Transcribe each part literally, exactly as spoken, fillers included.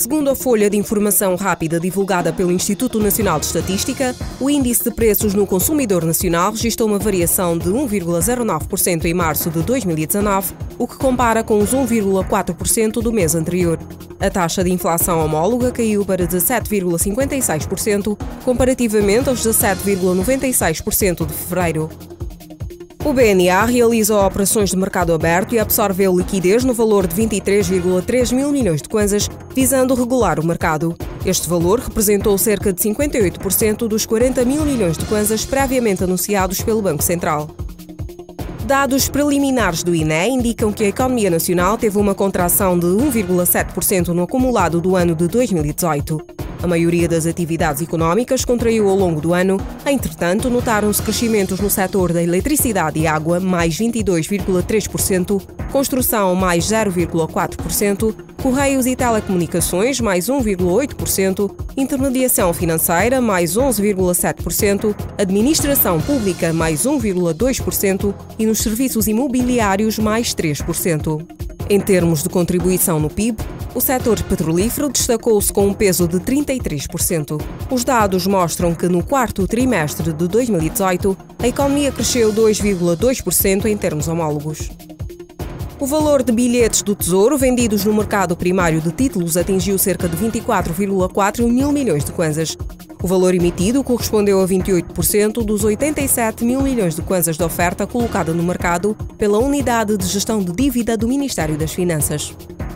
Segundo a folha de informação rápida divulgada pelo Instituto Nacional de Estatística, o índice de preços no consumidor nacional registrou uma variação de um vírgula zero nove por cento em março de dois mil e dezanove, o que compara com os um vírgula quatro por cento do mês anterior. A taxa de inflação homóloga caiu para dezassete vírgula cinquenta e seis por cento, comparativamente aos dezassete vírgula noventa e seis por cento de fevereiro. O B N A realiza operações de mercado aberto e absorveu liquidez no valor de vinte e três vírgula três mil milhões de kwanzas, visando regular o mercado. Este valor representou cerca de cinquenta e oito por cento dos quarenta mil milhões de kwanzas previamente anunciados pelo Banco Central. Dados preliminares do I N E indicam que a economia nacional teve uma contração de um vírgula sete por cento no acumulado do ano de dois mil e dezoito. A maioria das atividades económicas contraiu ao longo do ano. Entretanto, notaram-se crescimentos no setor da eletricidade e água, mais vinte e dois vírgula três por cento, construção, mais zero vírgula quatro por cento, correios e telecomunicações, mais um vírgula oito por cento, intermediação financeira, mais onze vírgula sete por cento, administração pública, mais um vírgula dois por cento e nos serviços imobiliários, mais três por cento. Em termos de contribuição no P I B, o setor petrolífero destacou-se com um peso de trinta e três por cento. Os dados mostram que no quarto trimestre de dois mil e dezoito, a economia cresceu dois vírgula dois por cento em termos homólogos. O valor de bilhetes do Tesouro vendidos no mercado primário de títulos atingiu cerca de vinte e quatro vírgula quatro mil milhões de kwanzas. O valor emitido correspondeu a vinte e oito por cento dos oitenta e sete mil milhões de kwanzas de oferta colocada no mercado pela Unidade de Gestão de Dívida do Ministério das Finanças.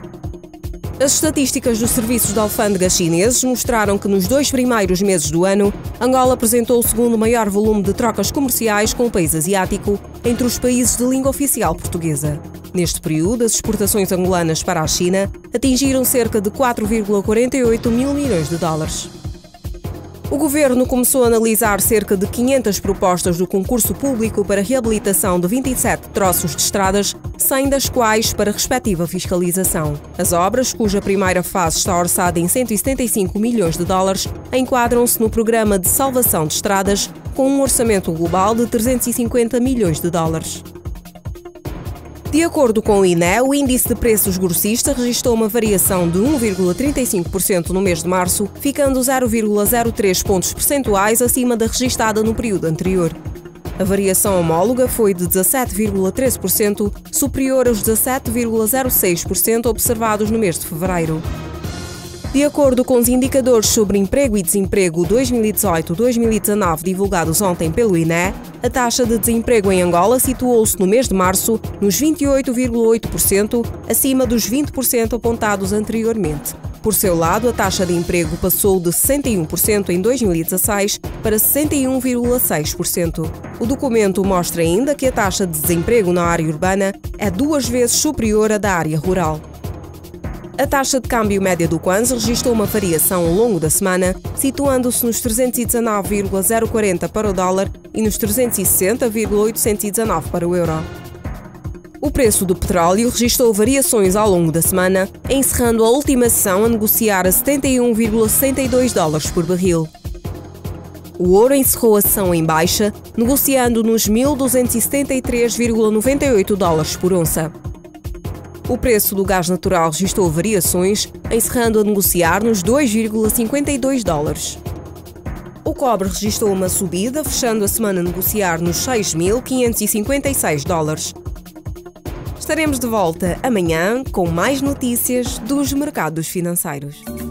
As estatísticas dos serviços de alfândegas chineses mostraram que nos dois primeiros meses do ano, Angola apresentou o segundo maior volume de trocas comerciais com o país asiático entre os países de língua oficial portuguesa. Neste período, as exportações angolanas para a China atingiram cerca de quatro vírgula quarenta e oito mil milhões de dólares. O Governo começou a analisar cerca de quinhentas propostas do concurso público para a reabilitação de vinte e sete troços de estradas, cem das quais para respectiva fiscalização. As obras, cuja primeira fase está orçada em cento e setenta e cinco milhões de dólares, enquadram-se no Programa de Salvação de Estradas, com um orçamento global de trezentos e cinquenta milhões de dólares. De acordo com o I N E, o índice de preços grossista registrou uma variação de um vírgula trinta e cinco por cento no mês de março, ficando zero vírgula zero três pontos percentuais acima da registada no período anterior. A variação homóloga foi de dezassete vírgula treze por cento, superior aos dezassete vírgula zero seis por cento observados no mês de fevereiro. De acordo com os indicadores sobre emprego e desemprego dois mil e dezoito a dois mil e dezanove divulgados ontem pelo I N E, a taxa de desemprego em Angola situou-se no mês de março nos vinte e oito vírgula oito por cento, acima dos vinte por cento apontados anteriormente. Por seu lado, a taxa de emprego passou de sessenta e um por cento em dois mil e dezasseis para sessenta e um vírgula seis por cento. O documento mostra ainda que a taxa de desemprego na área urbana é duas vezes superior à da área rural. A taxa de câmbio média do kwanza registrou uma variação ao longo da semana, situando-se nos trezentos e dezanove vírgula zero quarenta para o dólar e nos trezentos e sessenta vírgula oitocentos e dezanove para o euro. O preço do petróleo registrou variações ao longo da semana, encerrando a última sessão a negociar a setenta e um vírgula sessenta e dois dólares por barril. O ouro encerrou a sessão em baixa, negociando nos mil duzentos e setenta e três vírgula noventa e oito dólares por onça. O preço do gás natural registrou variações, encerrando a negociar nos dois vírgula cinquenta e dois dólares. O cobre registrou uma subida, fechando a semana a negociar nos seis mil quinhentos e cinquenta e seis dólares. Estaremos de volta amanhã com mais notícias dos mercados financeiros.